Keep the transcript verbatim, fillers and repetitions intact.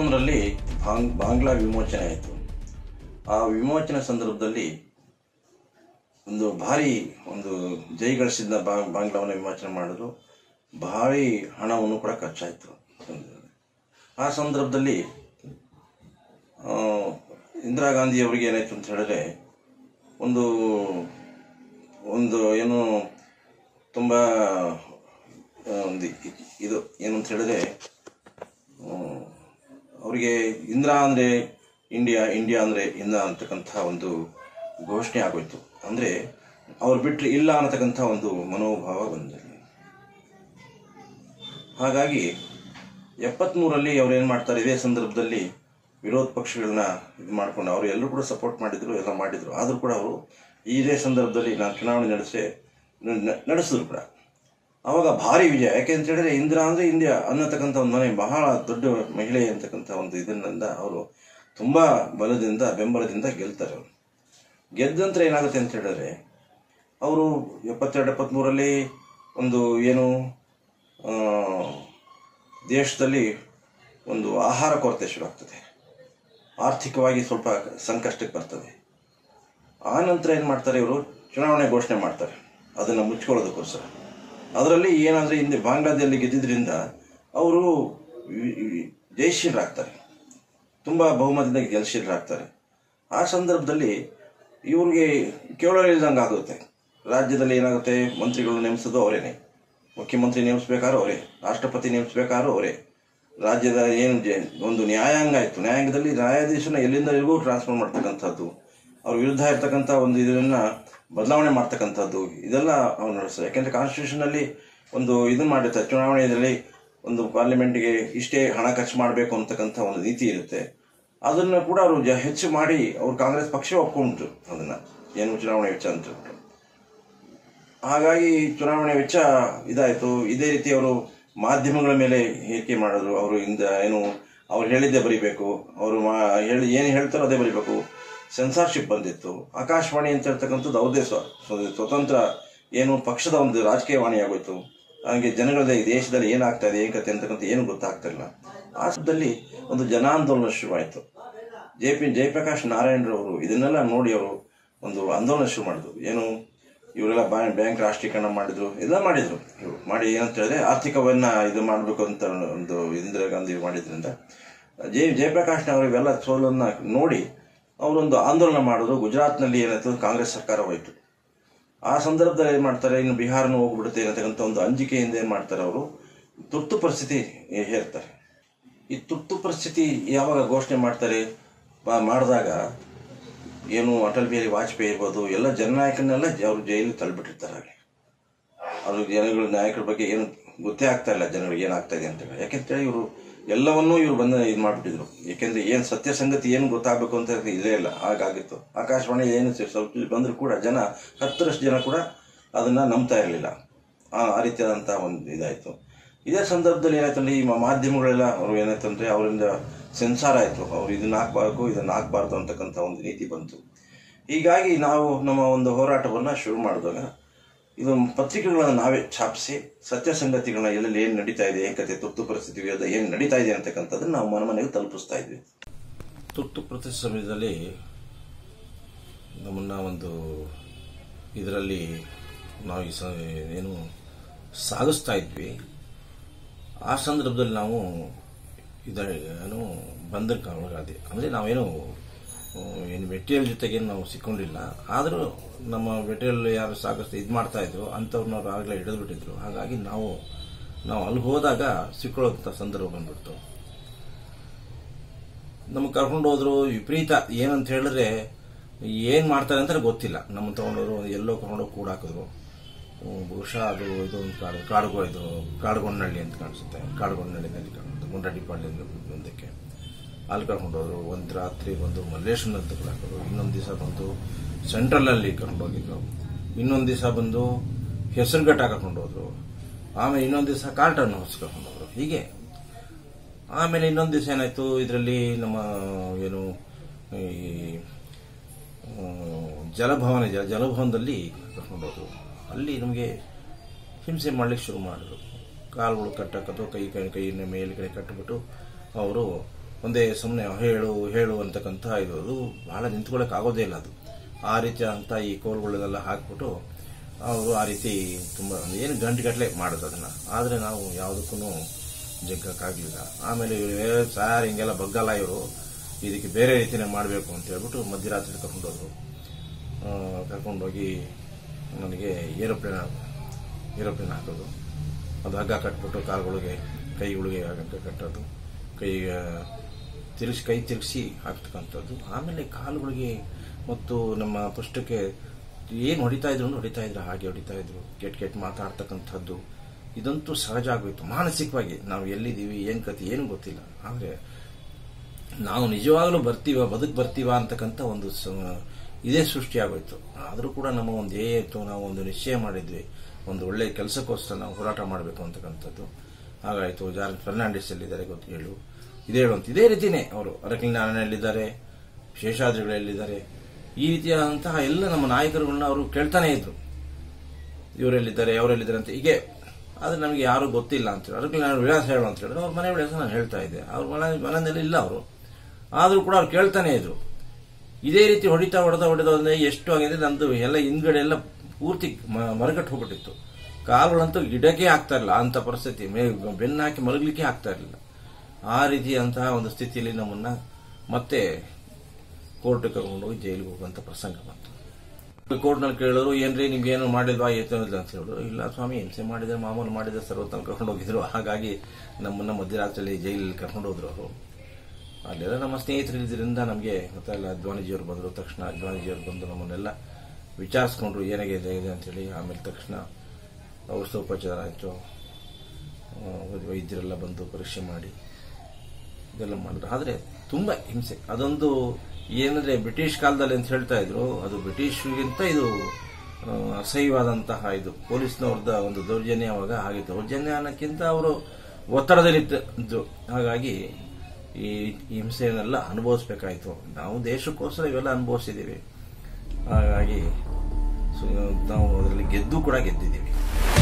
ಎಪ್ಪತ್ತೊಂದರಲ್ಲಿ ಬಾಂಗ್ ಬಾಂಗ್ಲಾ ವಿಮೋಚನೆ ಆಯಿತು. ಆ ವಿಮೋಚನೆ ಸಂದರ್ಭದಲ್ಲಿ ಒಂದು ಭಾರಿ ಒಂದು ಜೈಗಳಿಸಿದ ಬಾಂಗ್ಲಾವನ್ನು ವಿಮೋಚನೆ ಮಾಡಿದ್ರು. ಭಾರಿ ಹಣವನ್ನು ಕೂಡ ಖರ್ಚಾಯಿತು. ಆ ಸಂದರ್ಭದಲ್ಲಿ ಇಂದಿರಾ ಗಾಂಧಿ ಅವರಿಗೆ ಏನಾಯಿತು ಅಂತ ಹೇಳಿದ್ರೆ ಒಂದು ಒಂದು ಏನು ತುಂಬ ಒಂದು ಇದು ಏನು ಅಂತ ಹೇಳಿದ್ರೆ ಅವರಿಗೆ ಇಂದಿರಾ ಅಂದರೆ ಇಂಡಿಯಾ, ಇಂಡಿಯಾ ಅಂದರೆ ಇಂದ ಅಂತಕ್ಕಂಥ ಒಂದು ಘೋಷಣೆ ಆಗೋಯ್ತು. ಅಂದರೆ ಅವ್ರು ಬಿಟ್ಟರೆ ಇಲ್ಲ ಅನ್ನತಕ್ಕಂಥ ಒಂದು ಮನೋಭಾವ ಬಂದಿರಲಿ. ಹಾಗಾಗಿ ಎಪ್ಪತ್ತ್ಮೂರರಲ್ಲಿ ಅವ್ರು ಏನು ಮಾಡ್ತಾರೆ, ಇದೇ ಸಂದರ್ಭದಲ್ಲಿ ವಿರೋಧ ಪಕ್ಷಗಳನ್ನ ಇದು ಮಾಡ್ಕೊಂಡು ಅವರು ಎಲ್ಲರೂ ಕೂಡ ಸಪೋರ್ಟ್ ಮಾಡಿದ್ರು, ಎಲ್ಲ ಮಾಡಿದರು. ಆದರೂ ಕೂಡ ಅವರು ಇದೇ ಸಂದರ್ಭದಲ್ಲಿ ನಾನು ಚುನಾವಣೆ ನಡೆಸೇ ನಡೆಸಿದ್ರು ಕೂಡ. ಆವಾಗ ಭಾರಿ ವಿಜಯ. ಯಾಕೆ ಅಂತ ಹೇಳಿದ್ರೆ ಇಂದಿರಾ ಅಂದರೆ ಇಂಡಿಯಾ ಅನ್ನತಕ್ಕಂಥ ಒಂದು ಮನೆ ಬಹಳ ದೊಡ್ಡ ಮಹಿಳೆ ಅಂತಕ್ಕಂಥ ಒಂದು ಇದರಿಂದ ಅವರು ತುಂಬ ಬಲದಿಂದ ಬೆಂಬಲದಿಂದ ಗೆಲ್ತಾರೆ. ಅವರು ಗೆದ್ದ ನಂತರ ಏನಾಗುತ್ತೆ ಅಂತ ಹೇಳಿದ್ರೆ ಅವರು ಎಪ್ಪತ್ತೆರಡು ಎಪ್ಪತ್ತ್ಮೂರರಲ್ಲಿ ಒಂದು ಏನು ದೇಶದಲ್ಲಿ ಒಂದು ಆಹಾರ ಕೊರತೆ ಶುರುವಾಗ್ತದೆ, ಆರ್ಥಿಕವಾಗಿ ಸ್ವಲ್ಪ ಸಂಕಷ್ಟಕ್ಕೆ ಬರ್ತದೆ. ಆ ನಂತರ ಏನು ಮಾಡ್ತಾರೆ, ಇವರು ಚುನಾವಣೆ ಘೋಷಣೆ ಮಾಡ್ತಾರೆ ಅದನ್ನು ಮುಚ್ಕೊಳ್ಳೋದಕ್ಕೋಸ್ಕರ. ಅದರಲ್ಲಿ ಏನಾದರೆ ಹಿಂದೆ ಬಾಂಗ್ಲಾದಲ್ಲಿ ಗೆದ್ದಿದ್ದರಿಂದ ಅವರು ಜಯಶೀಲರಾಗ್ತಾರೆ, ತುಂಬ ಬಹುಮತದಿಂದ ಗೆಲ್ಶೀಲರಾಗ್ತಾರೆ. ಆ ಸಂದರ್ಭದಲ್ಲಿ ಇವ್ರಿಗೆ ಕೇಳೋರು ಇಲ್ದಂಗೆ ಆಗುತ್ತೆ. ರಾಜ್ಯದಲ್ಲಿ ಏನಾಗುತ್ತೆ, ಮಂತ್ರಿಗಳು ನೇಮಿಸೋದು ಅವರೇನೆ, ಮುಖ್ಯಮಂತ್ರಿ ನೇಮಿಸ್ಬೇಕಾದ್ರೂ ಅವರೇ, ರಾಷ್ಟ್ರಪತಿ ನೇಮಿಸ್ಬೇಕಾದ್ರೂ ಅವರೇ. ರಾಜ್ಯದ ಏನು ಒಂದು ನ್ಯಾಯಾಂಗ ಇತ್ತು, ನ್ಯಾಯಾಂಗದಲ್ಲಿ ನ್ಯಾಯಾಧೀಶನ ಎಲ್ಲಿಂದ ಎಲ್ಲಿಗೂ ಟ್ರಾನ್ಸ್ಫರ್ ಮಾಡ್ತಕ್ಕಂಥದ್ದು, ಅವ್ರ ವಿರುದ್ಧ ಇರ್ತಕ್ಕಂಥ ಒಂದು ಇದನ್ನು ಬದಲಾವಣೆ ಮಾಡ್ತಕ್ಕಂಥದ್ದು, ಇದೆಲ್ಲ ಅವ್ರು ನಡೆಸ್ತಾರೆ. ಯಾಕೆಂದರೆ ಕಾನ್ಸ್ಟಿಟ್ಯೂಷನಲ್ಲಿ ಒಂದು ಇದನ್ನು ಮಾಡಿರ್ತಾರೆ, ಚುನಾವಣೆಯಲ್ಲಿ ಒಂದು ಪಾರ್ಲಿಮೆಂಟ್ಗೆ ಇಷ್ಟೇ ಹಣ ಖರ್ಚು ಮಾಡಬೇಕು ಅಂತಕ್ಕಂಥ ಒಂದು ನೀತಿ ಇರುತ್ತೆ. ಅದನ್ನು ಕೂಡ ಅವರು ಜ ಹೆಚ್ಚು ಮಾಡಿ ಅವರು ಕಾಂಗ್ರೆಸ್ ಪಕ್ಷ ಒಪ್ಕೊಂಡ್ರು ಅದನ್ನು, ಏನು ಚುನಾವಣೆ ವೆಚ್ಚ ಅಂತ ಹೇಳ್ಬಿಟ್ಟು. ಹಾಗಾಗಿ ಚುನಾವಣೆ ವೆಚ್ಚ ಇದಾಯಿತು. ಇದೇ ರೀತಿ ಅವರು ಮಾಧ್ಯಮಗಳ ಮೇಲೆ ಹೇಳಿಕೆ ಮಾಡಿದ್ರು. ಅವರು ಇಂದ ಏನು ಅವ್ರು ಹೇಳಿದ್ದೇ ಬರೀಬೇಕು, ಅವರು ಮಾ ಹೇಳಿ ಏನು ಹೇಳ್ತಾರೋ ಅದೇ ಬರೀಬೇಕು. ಸೆನ್ಸಾರ್ಶಿಪ್ ಬಂದಿತ್ತು. ಆಕಾಶವಾಣಿ ಅಂತ ಹೇಳ್ತಕ್ಕಂಥದ್ದು ಅವ್ರದೇ ಸ್ವ ಸ್ವತಂತ್ರ ಏನು ಪಕ್ಷದ ಒಂದು ರಾಜಕೀಯ ವಾಣಿ ಆಗೋಯ್ತು. ಹಾಗೆ ಜನಗಳದೇ ದೇಶದಲ್ಲಿ ಏನಾಗ್ತಾ ಇದೆ, ಏನ್ ಕತೆ ಅಂತಕ್ಕಂಥ ಏನು ಗೊತ್ತಾಗ್ತಿಲ್ಲ. ಆ ಸಮಯದಲ್ಲಿ ಒಂದು ಜನಾಂದೋಲನ ಶುರುವಾಯಿತು. ಜೆ ಪಿ ಜಯಪ್ರಕಾಶ್ ನಾರಾಯಣರವರು ಇದನ್ನೆಲ್ಲ ನೋಡಿ ಅವರು ಒಂದು ಆಂದೋಲನ ಶುರು ಮಾಡಿದ್ರು. ಏನು ಇವರೆಲ್ಲ ಬ್ಯಾಂಕ್ ರಾಷ್ಟ್ರೀಕರಣ ಮಾಡಿದ್ರು, ಎಲ್ಲ ಮಾಡಿದ್ರು. ಇವರು ಮಾಡಿ ಏನಂತ ಹೇಳಿದ್ರೆ ಆರ್ಥಿಕವನ್ನ ಇದು ಮಾಡಬೇಕು ಅಂತ ಒಂದು ಇಂದಿರಾ ಗಾಂಧಿ ಮಾಡಿದ್ರಿಂದ ಜಯ ಜಯಪ್ರಕಾಶ್ನವರು ಇವೆಲ್ಲ ಸೋಲನ್ನು ನೋಡಿ ಅವರೊಂದು ಆಂದೋಲನ ಮಾಡಿದ್ರು. ಗುಜರಾತ್ನಲ್ಲಿ ಏನಾಯ್ತು, ಕಾಂಗ್ರೆಸ್ ಸರ್ಕಾರ ಹೋಯಿತು. ಆ ಸಂದರ್ಭದಲ್ಲಿ ಏನು ಮಾಡ್ತಾರೆ, ಇನ್ನು ಬಿಹಾರನೂ ಹೋಗ್ಬಿಡುತ್ತೆ ಅನ್ನತಕ್ಕಂಥ ಒಂದು ಅಂಜಿಕೆಯಿಂದ ಏನು ಮಾಡ್ತಾರೆ, ಅವರು ತುರ್ತು ಪರಿಸ್ಥಿತಿ ಹೇರ್ತಾರೆ. ಈ ತುರ್ತು ಪರಿಸ್ಥಿತಿ ಯಾವಾಗ ಘೋಷಣೆ ಮಾಡ್ತಾರೆ, ಮಾಡಿದಾಗ ಏನು ಅಟಲ್ ಬಿಹಾರಿ ವಾಜಪೇಯಿ ಇರ್ಬೋದು, ಎಲ್ಲ ಜನನಾಯಕನ್ನೆಲ್ಲ ಅವರು ಜೈಲಿಗೆ ತಳ್ಳಿಬಿಟ್ಟಿರ್ತಾರೆ. ಹಾಗೆ ಅದು ಜನಗಳ ನಾಯಕರ ಬಗ್ಗೆ ಏನು ಗೊತ್ತೇ ಆಗ್ತಾ ಇಲ್ಲ ಜನಗಳಿಗೆ ಏನಾಗ್ತಾ ಇದೆ ಅಂತೇಳಿ. ಯಾಕೆಂತೇಳಿ ಇವರು ಎಲ್ಲವನ್ನೂ ಇವರು ಬಂದು ಇದು ಮಾಡಿಬಿಟ್ಟಿದ್ರು. ಏಕೆಂದರೆ ಏನು ಸತ್ಯ ಸಂಗತಿ ಏನು ಗೊತ್ತಾಗಬೇಕು ಅಂತ ಇದೇ ಇಲ್ಲ, ಹಾಗಾಗಿತ್ತು. ಆಕಾಶವಾಣಿ ಏನು ಸ್ವಲ್ಪ ಬಂದರೂ ಕೂಡ ಜನ ಹತ್ತರಷ್ಟು ಜನ ಕೂಡ ಅದನ್ನು ನಂಬ್ತಾ ಇರಲಿಲ್ಲ. ಆ ರೀತಿಯಾದಂಥ ಒಂದು ಇದಾಯಿತು. ಇದೇ ಸಂದರ್ಭದಲ್ಲಿ ಏನಾಯ್ತಂದ್ರೆ ಈ ಮಾಧ್ಯಮಗಳೆಲ್ಲ ಅವರು ಏನಾಯ್ತಂದರೆ ಅವರಿಂದ ಸೆನ್ಸಾರ್ ಆಯಿತು. ಅವರು ಇದನ್ನು ಹಾಕಬಾರ್ದು, ಇದನ್ನು ಹಾಕಬಾರ್ದು ಅಂತಕ್ಕಂಥ ಒಂದು ನೀತಿ ಬಂತು. ಹೀಗಾಗಿ ನಾವು ನಮ್ಮ ಒಂದು ಹೋರಾಟವನ್ನು ಶುರು ಮಾಡಿದಾಗ ಇದು ಪತ್ರಿಕೆಗಳನ್ನು ನಾವೇ ಛಾಪಿಸಿ ಸತ್ಯ ಸಂಗತಿಗಳನ್ನ ಎಲ್ಲೆಲ್ಲಿ ಏನು ನಡೀತಾ ಇದೆ, ಏನ್ ಕತೆ, ತುರ್ತು ಪರಿಸ್ಥಿತಿ ವಿರುದ್ಧ ಏನು ನಡೀತಾ ಇದೆ ಅಂತಕ್ಕಂಥದ್ದನ್ನು ನಾವು ಮನೆ ಮನೆಗೆ ತಲುಪಿಸ್ತಾ ಇದ್ವಿ. ತುರ್ತು ಪರಿಸ್ಥಿತಿ ಸಮಯದಲ್ಲಿ ನಮ್ಮನ್ನ ಒಂದು ಇದರಲ್ಲಿ ನಾವು ಏನು ಸಾಗಿಸ್ತಾ ಇದ್ವಿ. ಆ ಸಂದರ್ಭದಲ್ಲಿ ನಾವು ಇದ ಏನು ಬಂಧಕ್ಕೆ ಒಳಗಾದೆ. ಅಂದರೆ ನಾವೇನು ಏನು ಮೆಟೀರಿಯಲ್ ಜೊತೆಗೆ ನಾವು ಸಿಕ್ಕೊಂಡಿಲ್ಲ, ಆದರೂ ನಮ್ಮ ಮೆಟೀರಿಯಲ್ ಯಾರು ಸಾಕಷ್ಟು ಇದು ಮಾಡ್ತಾ ಇದ್ರು ಅಂಥವ್ರನ್ನ ಅವ್ರು ಆಗಲೇ ಹಿಡಿದು ಬಿಟ್ಟಿದ್ರು. ಹಾಗಾಗಿ ನಾವು ನಾವು ಅಲ್ಲಿ ಹೋದಾಗ ಸಿಕ್ಕೊಳ್ಳೋಂಥ ಸಂದರ್ಭ ಬಂದ್ಬಿಡ್ತು. ನಮ್ಗೆ ಕರ್ಕೊಂಡು ಹೋದ್ರು. ವಿಪರೀತ ಏನಂತ ಹೇಳಿದ್ರೆ ಏನು ಮಾಡ್ತಾರೆ ಅಂತ ಗೊತ್ತಿಲ್ಲ. ನಮ್ಮ ತಗೊಂಡವರು ಎಲ್ಲೋ ಕರ್ಕೊಂಡೋಗಿ ಕೂಡ ಹಾಕಿದ್ರು. ಬಹುಶಃ ಅದು ಇದು ಒಂದು ಕಾಡು ಕಾಡುಗೋ ಇದು ಕಾಡುಗೊಂಡನಹಳ್ಳಿ ಅಂತ ಕಾಣಿಸುತ್ತೆ. ಕಾಡುಗೊಂಡನಹಳ್ಳಿನಲ್ಲಿ ಕಾಣುತ್ತೆ, ಗುಂಡಡಿಪಾಳ್ಯ ಮುಂದಕ್ಕೆ ಅಲ್ಲಿ ಕರ್ಕೊಂಡೋದ್ರು. ಒಂದು ರಾತ್ರಿ ಬಂದು ಮಲ್ಲೇಶ್ವರ ಅಂತ ಕೂಡ ಹಾಕೋರು. ಇನ್ನೊಂದು ದಿವಸ ಬಂದು ಸೆಂಟ್ರಲಲ್ಲಿ ಕರ್ಕೊಂಡೋಗಿದ್ರು. ಇನ್ನೊಂದು ದಿವಸ ಬಂದು ಹೆಸರುಘಟ್ಟ ಕರ್ಕೊಂಡೋದ್ರು. ಆಮೇಲೆ ಇನ್ನೊಂದು ದಿವಸ ಕಾರ್ಟನ್ ಹೌಸ್ ಕರ್ಕೊಂಡೋದ್ರು. ಹೀಗೆ ಆಮೇಲೆ ಇನ್ನೊಂದು ದಿವಸ ಏನಾಯ್ತು, ಇದರಲ್ಲಿ ನಮ್ಮ ಏನು ಈ ಜಲಭವನ ಇದೆ, ಜಲಭವನದಲ್ಲಿ ಕರ್ಕೊಂಡೋದ್ರು. ಅಲ್ಲಿ ನಮಗೆ ಹಿಂಸೆ ಮಾಡ್ಲಿಕ್ಕೆ ಶುರು ಮಾಡಿದ್ರು. ಕಾಲುಗಳು ಕಟ್ಟಕ್ಕದು, ಕೈ ಕೈ ಕೈಯಿಂದ ಮೇಲ್ಗಡೆ ಕಟ್ಟಿಬಿಟ್ಟು ಅವರು ಒಂದೇ ಸುಮ್ಮನೆ ಹೇಳು ಹೇಳು ಅಂತಕ್ಕಂಥ ಇದು ಅದು ಬಹಳ ನಿಂತ್ಕೊಳ್ಳೋಕೆ ಆಗೋದೇ ಇಲ್ಲ. ಅದು ಆ ರೀತಿ ಅಂತ ಈ ಕೋಲ್ಗಳನ್ನೆಲ್ಲ ಹಾಕ್ಬಿಟ್ಟು ಅವರು ಆ ರೀತಿ ತುಂಬ ಏನು ಗಂಟೆಗಟ್ಟಲೆ ಮಾಡೋದು ಅದನ್ನು. ಆದರೆ ನಾವು ಯಾವುದಕ್ಕೂ ಜಗ್ಗಕ್ಕಾಗಲಿಲ್ಲ. ಆಮೇಲೆ ಇವರು ಸಾರ್ ಹಿಂಗೆಲ್ಲ ಬಗ್ಗಲ್ಲ, ಇವರು ಇದಕ್ಕೆ ಬೇರೆ ರೀತಿಯೇ ಮಾಡಬೇಕು ಅಂತ ಹೇಳ್ಬಿಟ್ಟು ಮಧ್ಯರಾತ್ರಿ ಕರ್ಕೊಂಡೋದ್ರು. ಕರ್ಕೊಂಡೋಗಿ ನನಗೆ ಏರೋಪ್ಲೇನ್ ಏರೋಪ್ಲೇನ್ ಹಾಕೋದು, ಅದು ಹಗ್ಗ ಕಟ್ಬಿಟ್ಟು ಕಾಲುಗಳಿಗೆ ಕೈಗಳಿಗೆ ಹಗ್ಗ ಕಟ್ಟೋದು, ಕೈ ತಿರುಗಿಸಿ ಕೈ ತಿರುಗಿಸಿ ಹಾಕ್ತಕ್ಕಂಥದ್ದು. ಆಮೇಲೆ ಕಾಲುಗಳಿಗೆ ಮತ್ತು ನಮ್ಮ ಪುಷ್ಟಕ್ಕೆ ಏನು ಹೊಡಿತಾ ಇದ್ರು ಹೊಡಿತಾ ಇದ್ರು ಹಾಗೆ ಹೊಡಿತಾ ಇದ್ರು. ಕೆಟ್ಟ ಕೆಟ್ಟ ಮಾತಾಡ್ತಕ್ಕಂಥದ್ದು ಇದಂತೂ ಸಹಜ ಆಗೋಯ್ತು. ಮಾನಸಿಕವಾಗಿ ನಾವು ಎಲ್ಲಿದ್ದೀವಿ, ಏನು ಕತೆ ಏನು ಗೊತ್ತಿಲ್ಲ. ಆದರೆ ನಾವು ನಿಜವಾಗ್ಲೂ ಬರ್ತೀವ, ಬದುಕು ಬರ್ತೀವ ಅಂತಕ್ಕಂಥ ಒಂದು ಇದೇ ಸೃಷ್ಟಿಯಾಗೋಯ್ತು. ಆದರೂ ಕೂಡ ನಮ್ಮ ಒಂದು ಏತು ನಾವು ಒಂದು ನಿಶ್ಚಯ ಮಾಡಿದ್ವಿ, ಒಂದು ಒಳ್ಳೆಯ ಕೆಲಸಕ್ಕೋಸ್ಕರ ನಾವು ಹೋರಾಟ ಮಾಡಬೇಕು ಅಂತಕ್ಕಂಥದ್ದು. ಹಾಗಾಯಿತು. ಜಾರ್ಜ್ ಫರ್ನಾಂಡಿಸ್ ಎಲ್ಲಿದ್ದಾರೆ ಗೊತ್ತು ಹೇಳು, ಇದೇ ಹೇಳುವಂತ ಇದೇ ರೀತಿಯೇ ಅವರು ಅರಕಲಿನಾರಾಯಣಲ್ಲಿದ್ದಾರೆ, ಶೇಷಾದ್ರಿಗಳಲ್ಲಿದ್ದಾರೆ. ಈ ರೀತಿಯಾದಂತಹ ಎಲ್ಲ ನಮ್ಮ ನಾಯಕರುಗಳನ್ನ ಅವರು ಕೇಳ್ತಾನೆ ಇದ್ರು, ಇವರೆಲ್ಲಿದ್ದಾರೆ ಅವರೆಲ್ಲಿದ್ದಾರೆ ಅಂತ ಹೀಗೆ. ಆದರೆ ನಮಗೆ ಯಾರು ಗೊತ್ತಿಲ್ಲ ಅಂತೇಳಿ ಅರಕಲಿನಾರಾಯಣ ವಿಳಾಸ ಹೇಳು ಅಂತ ಹೇಳಿದ್ರು. ಅವ್ರ ಮನೆ ವಿಳಾಸ ನಾನು ಹೇಳ್ತಾ ಇದ್ದೆ. ಅವ್ರ ಮನೆ ಮನೆಯಲ್ಲಿ ಇಲ್ಲ ಅವರು, ಆದರೂ ಕೂಡ ಅವ್ರು ಕೇಳ್ತಾನೆ ಇದ್ರು. ಇದೇ ರೀತಿ ಹೊಡಿತಾ ಹೊಡೆದ ಹೊಡೆದ್ರೆ ಎಷ್ಟು ಆಗಿದೆ, ನಂದು ಎಲ್ಲ ಹಿಂದ್ಗಡೆ ಎಲ್ಲ ಪೂರ್ತಿ ಮರಗಟ್ಟು ಹೋಗ್ಬಿಟ್ಟಿತ್ತು. ಕಾಲುಗಳಂತೂ ಗಿಡಕ್ಕೆ ಆಗ್ತಾ ಇರಲಿಲ್ಲ, ಅಂತ ಪರಿಸ್ಥಿತಿ. ಬೆನ್ನು ಹಾಕಿ ಮಲಗಲಿಕ್ಕೆ ಆಗ್ತಾ ಇರಲಿಲ್ಲ. ಆ ರೀತಿಯಂತಹ ಒಂದು ಸ್ಥಿತಿಯಲ್ಲಿ ನಮ್ಮನ್ನ ಮತ್ತೆ ಕೋರ್ಟ್ ಕರ್ಕೊಂಡೋಗಿ ಜೈಲಿಗೆ ಹೋಗುವಂತ ಪ್ರಸಂಗ ಬಂತು. ಕೋರ್ಟ್ನಲ್ಲಿ ಕೇಳಿದ್ರು, ಏನ್ರಿ ನಿಮ್ಗೆ ಏನು ಮಾಡಿಲ್ವಾ ಏತೋ ಇಲ್ಲ ಅಂತ ಹೇಳಿದ್ರು. ಇಲ್ಲ ಸ್ವಾಮಿ, ಹಿಂಸೆ ಮಾಡಿದ್ರೆ ಮಾಮೂಲು ಮಾಡಿದ್ರೆ ಸರ್ವತನ ಕರ್ಕೊಂಡು ಹೋಗಿದ್ರು. ಹಾಗಾಗಿ ನಮ್ಮನ್ನ ಮಧ್ಯರಾತ್ರಿಯಲ್ಲಿ ಜೈಲಲ್ಲಿ ಕರ್ಕೊಂಡು ಹೋದ್ರು ಅವರು. ಅಲ್ಲೆಲ್ಲ ನಮ್ಮ ಸ್ನೇಹಿತರಿದ್ದರಿಂದ ನಮಗೆ ಗೊತ್ತಾಗಲ್ಲ. ಅದ್ವಾನಿಜಿಯವರು ಬಂದರು. ತಕ್ಷಣ ಅದ್ವಾನಿಜಿಯವರು ಬಂದು ನಮ್ಮನ್ನೆಲ್ಲ ವಿಚಾರಿಸ್ಕೊಂಡ್ರು ಏನಾಗಿದೆ ಇದೆ ಅಂತೇಳಿ. ಆಮೇಲೆ ತಕ್ಷಣ ಔಷಧೋಪಚಾರ ಆಯಿತು. ವೈದ್ಯರೆಲ್ಲ ಬಂದು ಪರೀಕ್ಷೆ ಮಾಡಿ ಇದೆಲ್ಲ ಮಾಡಿದ್ರು. ಆದರೆ ತುಂಬ ಹಿಂಸೆ. ಅದೊಂದು ಏನಂದ್ರೆ ಬ್ರಿಟಿಷ್ ಕಾಲದಲ್ಲಿ ಅಂತ ಹೇಳ್ತಾ ಇದ್ರು, ಅದು ಬ್ರಿಟಿಷ್ಗಿಂತ ಇದು ಅಸಹ್ಯವಾದಂತಹ ಇದು ಪೊಲೀಸ್ನವ್ರದ ಒಂದು ದೌರ್ಜನ್ಯ. ಅವಾಗ ಹಾಗೆ ದೌರ್ಜನ್ಯ ಅನ್ನೋಕ್ಕಿಂತ ಅವರು ಒತ್ತಡದಲ್ಲಿದ್ದು. ಹಾಗಾಗಿ ಈ ಹಿಂಸೆಯನ್ನೆಲ್ಲ ಅನುಭವಿಸ್ಬೇಕಾಯ್ತು. ನಾವು ದೇಶಕ್ಕೋಸ್ಕರ ಇವೆಲ್ಲ ಅನುಭವಿಸಿದ್ದೀವಿ. ಹಾಗಾಗಿ ನಾವು ಅದರಲ್ಲಿ ಗೆದ್ದು ಕೂಡ ಗೆದ್ದಿದ್ದೀವಿ.